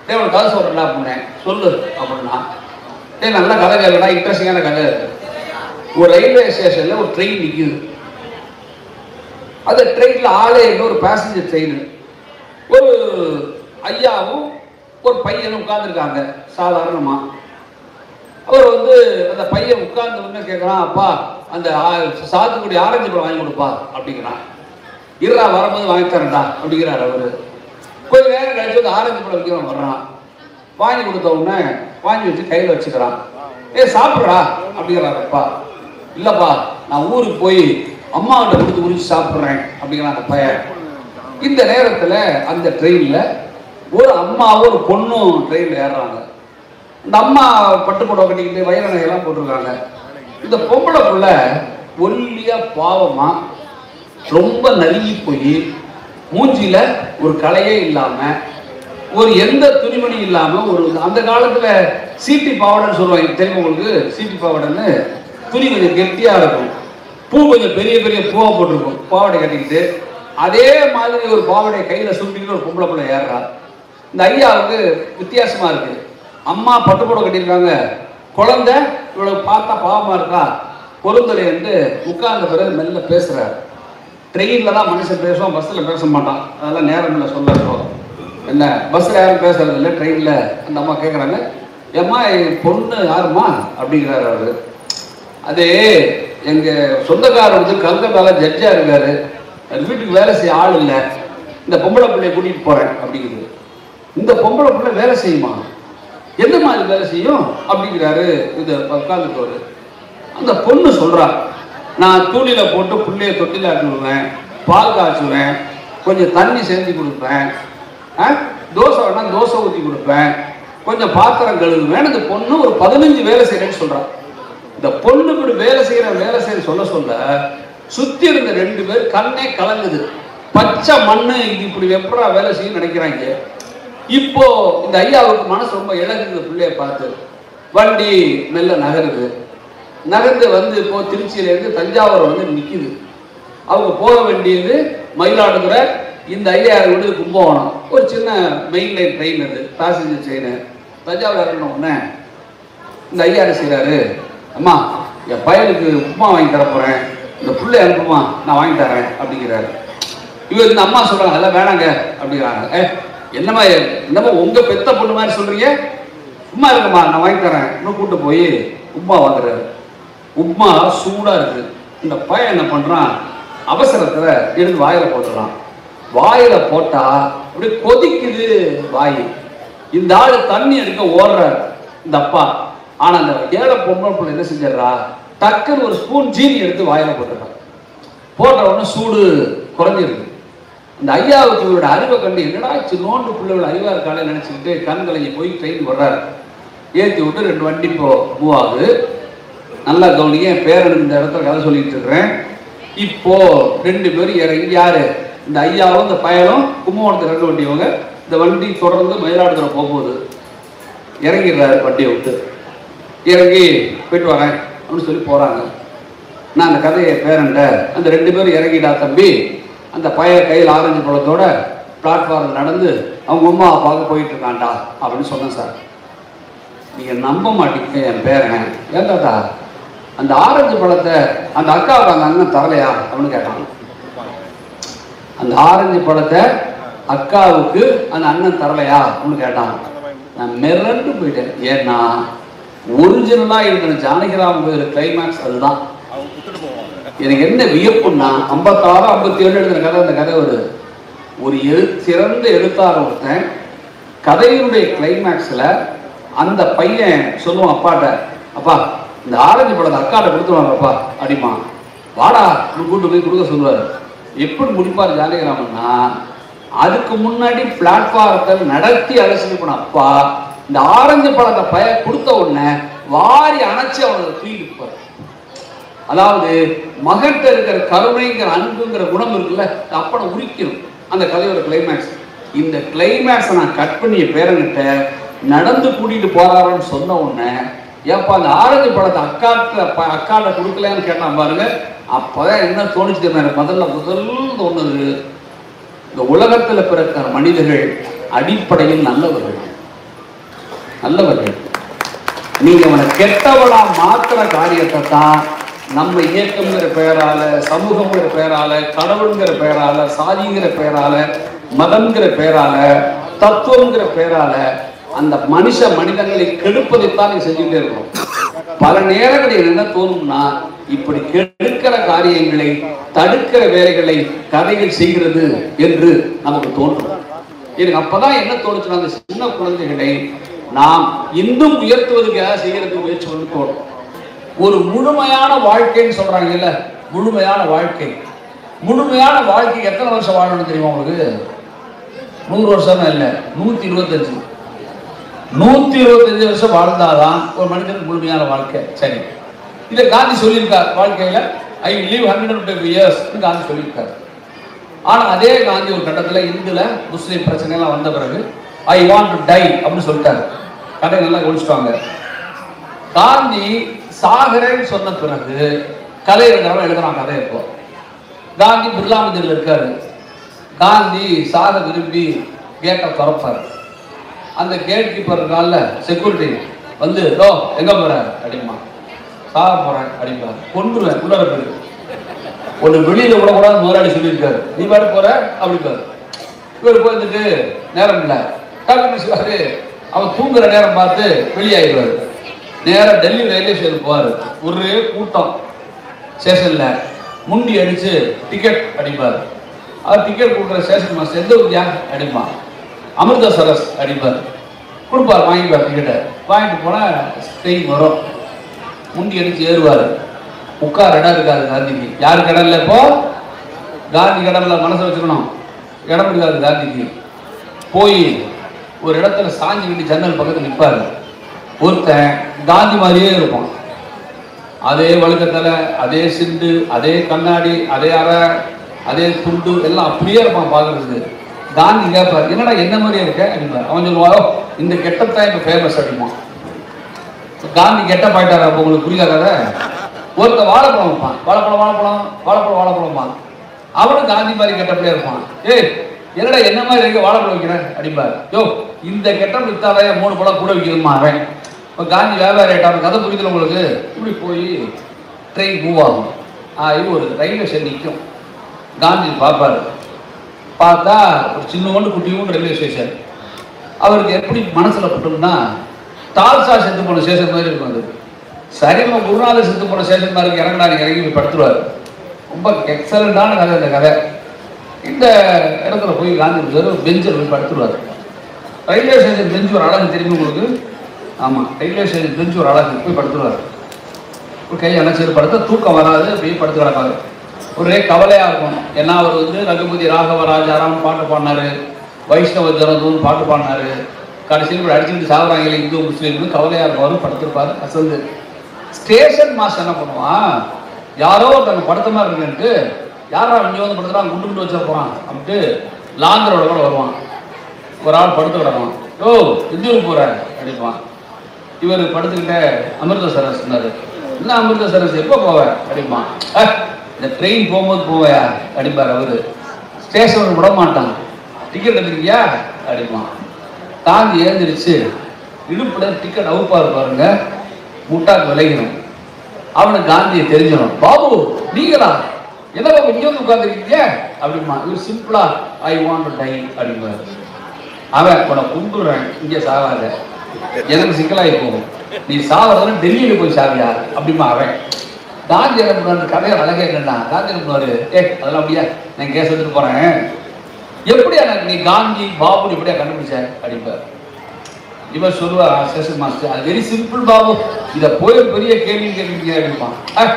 தேவன் கதை சொல்கிறேன்டா அப்படின்னேன். சொல்லு அப்படின்னா, நல்ல கதை கேட்கடா, இன்ட்ரெஸ்டிங்கான கதை இருக்கு. ஒரு ரயில்வே ஸ்டேஷனில் ஒரு ட்ரெயின் நிற்குது. அந்த ட்ரெயினில் ஆளே இல்லை, ஒரு பேசஞ்சர் ட்ரெயின். ஒரு ஐயாவும் ஒரு பையனும் உட்காந்துருக்காங்க சாதாரணமாக. அவர் அந்த பையன் உட்கார்ந்து உடனே கேட்குறான், அப்பா அந்த சாத்துக்குடி ஆரஞ்சு பழம் வாங்கி கொடுப்பா அப்படிங்கிறான். இருறா வரும்போது வாங்கி தரேன்டா அப்படிங்கிறார் அவர். கொஞ்ச நேரம் கழிச்சு ஆரஞ்சு பழம் விற்கிறவன் வர்றான். வாங்கி கொடுத்த உடனே வாங்கி வச்சு கையில் வச்சுக்கிறான். சாப்பிட்றா அப்படிங்கிறார் அப்பா. இல்லைப்பா நான் ஊருக்கு போய் அம்மாவிட்ட கொடுத்து உரிச்சு சாப்பிட்றேன் அப்படிங்கிறான் அந்த பையன். இந்த நேரத்தில் அந்த ட்ரெயினில் ஒரு அம்மாவும் ஒரு பொண்ணும் ட்ரெயினில் ஏறுறாங்க. இந்த அம்மா பட்டு புடவை கட்டிக்கிட்டு வயிறு நகையெல்லாம் போட்டிருக்காங்க. இந்த பொம்பளை புள்ள ஒல்லியா பாவமா ரொம்ப நலுங்கி போய் மூஞ்சியில ஒரு கலையே இல்லாம, ஒரு எந்த துணிமணி இல்லாம, ஒரு அந்த காலத்துல சீட்டி பாவடைன்னு சொல்லுவாங்க தெரியும் உங்களுக்கு. சீட்டி பாவடைன்னு துணி கொஞ்சம் கெட்டியா இருக்கும், பூ கொஞ்சம் பெரிய பெரிய பூவா போட்டிருக்கும், பாவடை கட்டிக்கிட்டு அதே மாதிரி ஒரு பாவடை கையில சுட்டிக்கிட்டு ஒரு பொம்பளை புள்ள ஏறுறா. இந்த ஐயாவுக்கு வித்தியாசமா இருக்கு. அம்மா பட்டு புடவை கட்டியிருக்காங்க, குழந்தை இவ்வளவு பார்த்தா பாவமா இருக்கா, பொருந்தலை என்று உட்கார்ந்த பிறகு மெல்ல பேசுறாரு. ட்ரெயினில் தான் மனுஷன் பேசுவான், பஸ்ஸில் பேச மாட்டான். அதெல்லாம் நேரம் இல்லை சொல்ல. என்ன பஸ்ஸில் யாரும் பேசுறது இல்லை, ட்ரெயினில் அந்த அம்மா கேட்குறாங்க, ஏம்மா பொண்ணு யாருமா அப்படிங்கிறாரு அவரு. அது எங்கள் சொந்தக்காரர் கல்கத்தால ஜட்ஜாக இருக்காரு, வீட்டுக்கு வேலை செய்ய ஆள் இல்லை, இந்த பொம்பளை பிள்ளைய கூட்டிகிட்டு போகிறேன் அப்படிங்கிறது. இந்த பொம்பளை பிள்ளை வேலை செய்யுமா, எந்த மாதிரி வேலை செய்யும் அப்படிங்கிறாரு இது உட்காந்துட்டு. அந்த பொண்ணு சொல்றா, நான் தூளில போட்டு புள்ளைய தொட்டில ஆட்டுவேன், பால் காய்ச்சுவேன், கொஞ்சம் தண்ணி செஞ்சு கொடுப்பேன், தோசை வேணா தோசை ஊற்றி கொடுப்பேன், கொஞ்சம் பாத்திரம் கழுவுவேன். இந்த பொண்ணு ஒரு 15 வேலை செய்யறேன்னு சொல்றான். இந்த பொண்ணு இப்படி வேலை செய்ய சொல்ல சுத்தி இருந்த 2 பேர் கண்ணே கலங்குது. பச்சை மண்ணு இது இப்படி எப்படா வேலை செய்ய நினைக்கிறாங்க. இப்போ இந்த ஐயாவுக்கு மனசு ரொம்ப இழகுது. பிள்ளைய பார்த்து வண்டி மெல்ல நகர்ந்து இப்போ திருச்சியிலேருந்து தஞ்சாவூர் நிற்கிது. அவங்க போக வேண்டியது மயிலாடுதுறை. இந்த ஐயா விடு கும்பகோணம். ஒரு சின்ன மெயின் லைன் ட்ரெயின், அது பேசஞ்சர் ட்ரெயின். தஞ்சாவூர் இறங்கின உடனே இந்த ஐயா என்ன செய்கிறாரு, அம்மா என் பையனுக்கு உப்புமா வாங்கி தர போகிறேன், இந்த பிள்ளை அனுப்புமா நான் வாங்கி தரேன் அப்படிங்கிறாரு. இவர் இந்த அம்மா சொல்கிறாங்க, அதெல்லாம் வேணாங்க அப்படிங்கிறாங்க. என்னம்மா உங்கள் பெத்த பொண்ணு மாதிரி சொல்கிறீங்க, உப்புமா இருக்குமா நான் வாங்கி தரேன், இன்னும் கூப்பிட்டு போய் உப்புமா வாங்குறாரு. உப்புமா சூடாக இருக்குது. இந்த பையன் என்ன பண்ணுறான், அவசரத்தில் எடுத்து வாயில் போட்டுறான். வாயில் போட்டால் அப்படியே கொதிக்குது வாய். இந்த ஆள் தண்ணி எடுக்க ஓடுறாரு இந்த அப்பா. ஆனால் அந்த ஏழை பொம்பளை பிள்ளை என்ன செஞ்சிடறா, டக்குன்னு ஒரு ஸ்பூன் ஜீனி எடுத்து வாயில் போட்டுறான். போட்ட உடனே சூடு குறைஞ்சிருக்கு. இந்த ஐயாவுக்கு இவரோட அறிவை கண்டு என்னடா சின்னோண்டு பிள்ளைகள் அறிவா இருக்காளே நினச்சிக்கிட்டு கண்களைஞ்சி போய் ட்ரெயின் வர்றாரு. ஏற்றி விட்டு 2 வண்டி இப்போ மூவ் ஆகுது. நல்லா கவனிங்க, என் பேரனுக்கு இந்த இடத்துல கதை சொல்லிட்டு இருக்கிறேன். இப்போ 2 பேரும் இறங்கி, யாரு இந்த ஐயாவும் இந்த பயலும் கும்பகோணத்துக்கு 2 வண்டியவங்க. இந்த வண்டி தொடர்ந்து மயிலாடுதுறை போகும்போது இறங்கிடுறாரு. வண்டியை விட்டு இறங்கி போயிட்டு வரேன் அப்படின்னு சொல்லி போகிறாங்க. நான் அந்த கதையை பேரன்ட்ட, அந்த 2 பேரும் இறங்கிடா தம்பி, அந்த பைய கையில் ஆரஞ்சு பழத்தோட பிளாட்ஃபார்ம் நடந்து அவங்க அம்மா அப்பாவுக்கு போயிட்டு இருக்காண்டா அப்படின்னு சொன்னேன். சார் நீங்கள் நம்ப மாட்டீங்க, என் பேரன் ஏன்டாடா அந்த ஆரஞ்சு பழத்தை அந்த அக்காவுக்கு அந்த அண்ணன் தரலையா அப்படின்னு கேட்டாங்க. அந்த ஆரஞ்சு பழத்தை அக்காவுக்கு அந்த அண்ணன் தரலையா அப்படின்னு கேட்டாங்க. நான் மிரண்டு போயிட்டேன். ஏன்னா ஒரிஜினலாக இருக்கிற ஜானகிராம் கிளைமேக்ஸ் அதுதான். எனக்கு என்ன வியப்புன்னா 56 57 எழுதுற கதை. அந்த கதை ஒரு சிறந்த எழுத்தாளர் ஒருத்தன் கதையினுடைய கிளைமேக்ஸில் அந்த பையன் சொல்லுவான் அப்பாட்ட, அப்பா இந்த ஆரஞ்சு பழத்தை அக்காட்ட கொடுத்துருவாங்கப்பா அப்படிமா, வாடா கூட்டு போய் கொடுக்க சொல்லுவார். எப்படி முடிப்பார் ஜானகிராமன்னா, அதுக்கு முன்னாடி பிளாட்ஃபாரத்தை நடத்தி அலசி போன அப்பா இந்த ஆரஞ்சு பழத்தை பைய கொடுத்த உடனே வாரி அணைச்சி அவனை தூக்கிட்டு. அதாவது மகட்ட இருக்கிற கருணைங்கிற அன்புங்கிற குணம் இருக்குல்ல, அப்பனை உரிக்கணும். அந்த கதையோட கிளைமேக்ஸ். இந்த கிளைமேக்ஸை நான் கட் பண்ணிய பேரங்கிட்ட நடந்து கூட்டிட்டு போறாருன்னு சொன்ன உடனே, ஏப்பா அந்த ஆரஞ்சு பழத்தை அக்காட்ட கொடுக்கலன்னு கேட்டான் பாருங்க. அப்பதான் என்ன தோணிச்சு தெரியும், முதல் தோணுது, இந்த உலகத்தில் பிறக்கிற மனிதர்கள் அடிப்படையில் நல்லவர்கள். நல்லவர்கள். நீங்க அவனை கெட்டவளா மாத்திர காரியத்தை தான் நம்ம இயக்கம்ங்கிற பெயரால, சமூகங்கிற பெயரால, கடவுள்ங்கிற பெயரால, சாதிங்கிற பெயரால, மதம்ங்கிற பெயரால, தத்துவங்கிற பெயரால அந்த மனிதங்களை கெடுப்பதைத்தான் நீ செஞ்சுட்டே இருக்கணும். பல நேரங்களில் என்ன தோணும்னா, இப்படி கெடுக்கிற காரியங்களை தடுக்கிற வேலைகளை கதைகள் செய்கிறது என்று நமக்கு தோன்றும். எனக்கு அப்பதான் என்ன தோணுச்சுன்னா, அந்த சின்ன குழந்தைகளை நாம் இன்னும் உயர்த்துவதற்காக செய்யறதுக்கு முயற்சி பண்ணி தோணும். ஒரு முழுமையான வாழ்க்கைன்னு சொல்றாங்க இல்ல, முழுமையான வாழ்க்கை. முழுமையான வாழ்க்கை எத்தனை வருஷம் வாழணும் தெரியுமா உங்களுக்கு? 100 வருஷம் இல்ல, 125. 125 வருஷம் வாழ்ந்தாதான் ஒரு மனிதனுக்கு முழுமையான வாழ்க்கை. சரி, இதை காந்தி சொல்லியிருக்கார் வாழ்க்கையில. ஐ லிவ் 120 years காந்தி சொல்லியிருக்காரு. ஆனா அதே காந்தி ஒரு கட்டத்தில் இந்துல முஸ்லீம் பிரச்சனை எல்லாம் வந்த பிறகு ஐ வாண்ட் டு டை அப்படின்னு சொல்லிட்டாரு. கதை நல்லா ஒழிச்சுட்டாங்க. காந்தி சாகரேன்னு சொன்ன பிறகு கதை எழுதுறான். கதை இப்போ காந்தி பிர்லா மந்திரில் இருக்காரு. காந்தி சாக விரும்பி கேட்டை திறப்பார். அந்த கேட் கீப்பர் இருக்கான்ல, செக்யூரிட்டி வந்து எங்க போற அப்படிமா, சாக போறேன் அப்படிம்பாரு. கொண்டுருவேன் உள்ளார போயிருக்கு. ஒன்று வெளியில விடக்கூடாது முதலாளி சொல்லியிருக்காரு. நீ பாட்டு போற அப்படிப்பாரு. இவர் போயிருந்துட்டு நேரம் இல்லை டாக்டர் அவன் தூங்குற நேரம் பார்த்து வெளியாகிடுவார். நேரம் டெல்லி ரயில்வே ஸ்டேஷன் போவார். ஒரே கூட்டம் ஸ்டேஷன்ல முண்டி அடிச்சு டிக்கெட் அடிப்பார். அவர் டிக்கெட் கொடுக்குற ஸ்டேஷன் மாஸ்டர் எந்த ஊரியா அடிப்பான், அமிர்தசரஸ் அடிப்பார். கொடுப்பார், வாங்கிப்பார். டிக்கெட்டை வாங்கிட்டு போனால் ட்ரெயின் வரும். முண்டி அடிச்சு ஏறுவார். உட்கார இடம் இருக்காது காந்திக்கு. யாருக்கு இடம் இல்லை? இப்போ காந்தி கடன்ல மனசை வச்சுக்கணும். இடம் இருக்காது காந்திக்கு. போய் ஒரு இடத்துல சாஞ்சிக்கிட்டு ஜன்னல் பக்கத்தில் நிற்பார். ஒருத்தன் காந்தி மாதிரியே இருப்பான். அதே வழுக்கத்தலை, அதே சிண்டு, அதே கண்ணாடி, அதே அறை, அதே துண்டு எல்லாம் அப்படியே இருப்பான் பார்க்கறதுக்கு. காந்தி கேட்பார், என்னடா என்ன மாதிரியே இருக்க அப்படின்பார். அவன் சொல்லுவாரோ, இந்த கெட்டத்தான் இப்போ ஃபேமஸ் அப்படிமா. காந்தி கெட்டப் ஆயிட்டாரா? அப்போ உங்களுக்கு புரியாத. ஒருத்த வாழைப்பழம் வைப்பான். வாழைப்பழம் அவனும் காந்தி மாதிரி கெட்டப்படியே இருப்பான். ஏய் என்னடா என்ன மாதிரி இருக்க வாழைப்பழம் வைக்கிறேன் அப்படிம்பார். இந்த கெட்டப் வித்தாலே 3 பழம் கூட வைக்கணுமா அவன். இப்போ காந்தி வியாபாரி ஆயிட்டான். கதை புரியுதுல உங்களுக்கு? இப்படி போய் ட்ரெயின் மூவ் ஆகும். இது ஒரு ரயில்வே ஸ்டேஷன் நிற்கும். காந்தி பார்ப்பார். பார்த்தா ஒரு சின்னோண்டு குட்டியோண்டு ரயில்வே ஸ்டேஷன். அவருக்கு எப்படி மனசில் பட்டோம்னா, தால்சா செத்து போன ஸ்டேஷன் மாதிரி இருக்கும். அது சரி, நம்ம குருநாதர் செத்து போன ஸ்டேஷன் மாதிரி இறங்கி போய் படுத்துருவார். ரொம்ப எக்ஸலண்டான கதை இந்த கதை. இந்த இடத்துல போய் காந்தி பெஞ்சில் போய் படுத்துருவார். ரயில்வே ஸ்டேஷன் பெஞ்சு ஒரு அழகு தெரியும் உங்களுக்கு? ஆமாம், ரயில்வே ஸ்டேஷன் பெஞ்சு ஒரு அழகு. போய் படுத்துருவார். ஒரு கை அணைச்சிட்டு படுத்த தூக்கம் வராது. அப்படியே படுத்து கிடக்காது. ஒரே கவலையாக இருக்கும். ஏன்னா அவர் ரகுபதி ராகவ ராஜாராம் பாட்டு பாடினாரு, வைஷ்ணவ ஜனதூன்னு பாட்டு பாடினாரு. கடைசியில் இப்படி அடிச்சுட்டு சாகுறாங்க இந்து முஸ்லீம்னு கவலையாக இருக்கும். அவரும் படுத்திருப்பாரு அசந்து. ஸ்டேஷன் மாஸ்டர் என்ன பண்ணுவான், யாரோ ஒருத்தவங்க படுத்த மாதிரி இருக்குன்ட்டு, யாரா இங்கே வந்து படுத்துறான், குண்டு வச்சா போகிறான் அப்படின்ட்டு லாந்தரோட கூட வருவான். ஒரு ஆள் படுத்து கிடப்பான். இந்தியூருக்கு போகிறேன் அப்படிப்பான். இவர் படுத்துக்கிட்ட அமிர்தசரஸ் சொன்னார். என்ன அமிர்தசரஸ் எப்போ போவேன் அப்படிப்பான். இந்த ட்ரெயின் போகும்போது போவையா அப்படிப்பார். அவர் ஸ்டேஷனுக்கு விட மாட்டான். டிக்கெட் எடுத்துக்கிட்டியா அப்படிப்பான். காந்தி எழுந்திரிச்சு இடுப்புல டிக்கெட் அவுப்பாரு பாருங்க, முட்டாக்கு விளையணும். அவனுக்கு காந்தியை தெரிஞ்சிடும். பாபு நீங்களா என்ன பாபு இங்கே வந்து உட்காந்துருக்கீங்க அப்படிமா. இவர் சிம்பிளா ஐ வாண்ட் டு டை அப்படிம்பாரு. அவன் உன கும்பிடுறேன், இங்கே சாகாத, எனக்கு சிக்கலாகி போகும், நீ சாவறதுன்னு டெல்லியில போய் சாவியா அப்படிமா. அவன் காந்தி என்ன பண்ணுவாரு, கதையை அழகே என்னன்னா காந்தி என்ன பண்ணுவாரு, அதெல்லாம் அப்படியா நான் கேஸ் எடுத்துட்டு போறேன், எப்படியா எனக்கு நீ காந்தி பாபு எப்படியா கண்டுபிடிச்ச அப்படிம்பாரு. இவர் சொல்லுவா சேஷன் மாஸ்டர், அது வெரி சிம்பிள் பாபு, இதை போய் பெரிய கேள்வி கேட்குறீங்க அப்படிப்பான்.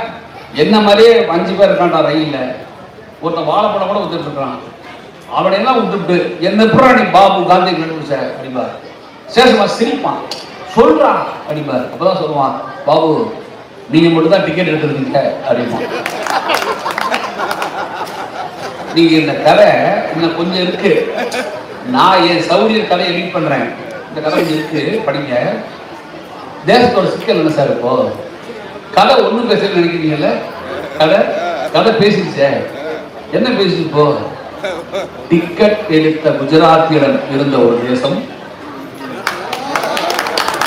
என்ன மாதிரியே 5 பேர் இருக்கான்டா ரயில்ல, ஒருத்தன் வாழைப்பழம் கூட வித்துட்டு இருக்கான், அவனை எல்லாம் விட்டுட்டு என்ன எப்படா நீ பாபு காந்தி கண்டுபிடிச்ச அப்படிம்பார். சேஷன் மாஸ்டர் சிரிப்பான், சொல்றான் அப்படிம்பார். அப்பதான் சொல்லுவான், பாபு நீங்க மட்டும் தான் டிக்கெட் எடுத்துருக்கீங்க அப்படிமா. நீங்க இந்த கதை இன்னும் கொஞ்சம் இருக்கு, நான் என் சௌரிய கதையை ரீட் பண்றேன், இந்த கதை இருக்கு படிங்க. தேசத்தோட சிக்கல் என்ன சார், இப்போ கதை ஒன்றும் பேச நினைக்கிறீங்கல்ல, கதை பேசிடுச்சே, என்ன பேசி இப்போ டிக்கெட் எடுத்த குஜராத்தியிடம் இருந்த ஒரு தேசம்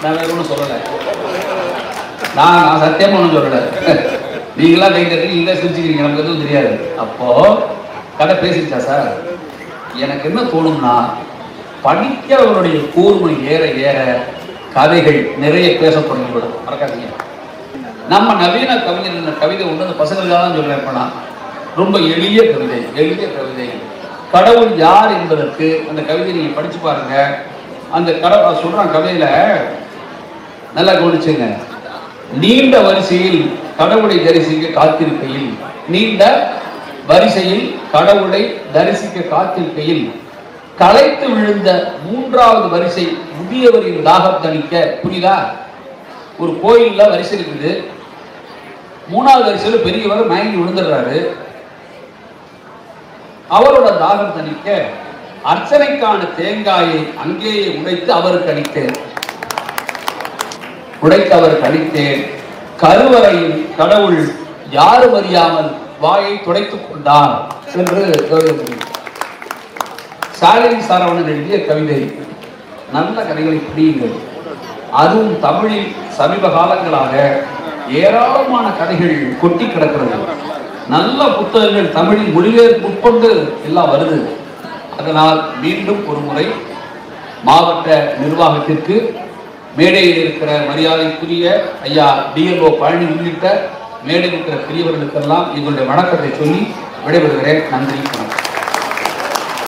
நான் வேற ஒன்றும் சொல்லலை. நான் சத்தியமா ஒன்றும் சொல்லலை. நீங்களாம் கை தட்டி நீங்களே சிரிச்சுக்கிறீங்க, நமக்கு எதுவும் தெரியாது. அப்போ கதை பேசிருச்சா சார்? எனக்கு என்ன தோணும்னா, படிக்கிறவருடைய கூர்மை ஏற ஏற கதைகள் நிறைய பேச தொடங்கிவிடும். மறக்காதீங்க, நம்ம நவீன கவிஞர் கவிதை ஒன்று அந்த பசங்களுக்காக தான் சொல்றேன். இப்ப நான் ரொம்ப எளிய கவிதை கடவுள் யார் என்பதற்கு அந்த கவிதை நீங்க படிச்சு பாருங்க. அந்த கடவுள் சொல்றான் கவிதையில, நல்லா கவனிச்சுங்க. நீண்ட வரிசையில் கடவுளை தரிசிக்க காத்திருக்கையில், நீண்ட வரிசையில் கடவுளை தரிசிக்க காத்திருக்கையில் களைத்து விழுந்த மூன்றாவது வரிசை முதியவரின் தாகம் தணிக்க. புரியுதா? ஒரு கோயில்ல வரிசை இருக்குது, மூணாவது வரிசையில் பெரியவர் மயங்கி விழுந்துடுறாரு. அவரோட தாகம் தணிக்க அர்ச்சனைக்கான தேங்காயை அங்கேயே உடைத்து அவருக்கு அளித்தேன். கருவறையில் கடவுள் யாரும் அறியாமல் வாயை துடைத்துக் கொண்டார் என்று சாலினி சரவணன் எழுதிய கவிதை. நல்ல கதைகளை பிடியுங்கள். அதுவும் தமிழில் சமீப காலங்களாக ஏராளமான கதைகள் கொட்டி கிடக்கிறது. நல்ல புத்தகங்கள் தமிழில் மொழிபெயர்ப்பு உட்கொண்டு எல்லாம் வருது. அதனால் மீண்டும் ஒரு முறை மாவட்ட நிர்வாகத்திற்கு, மேடையில் இருக்கிற மரியாதைக்குரிய ஐயா DLO பழனி உள்ளிட்ட மேடையில் இருக்கிற பெரியவர்களுக்கெல்லாம் எங்களுடைய வணக்கத்தை சொல்லி விடைபெறுகிறேன். நன்றி.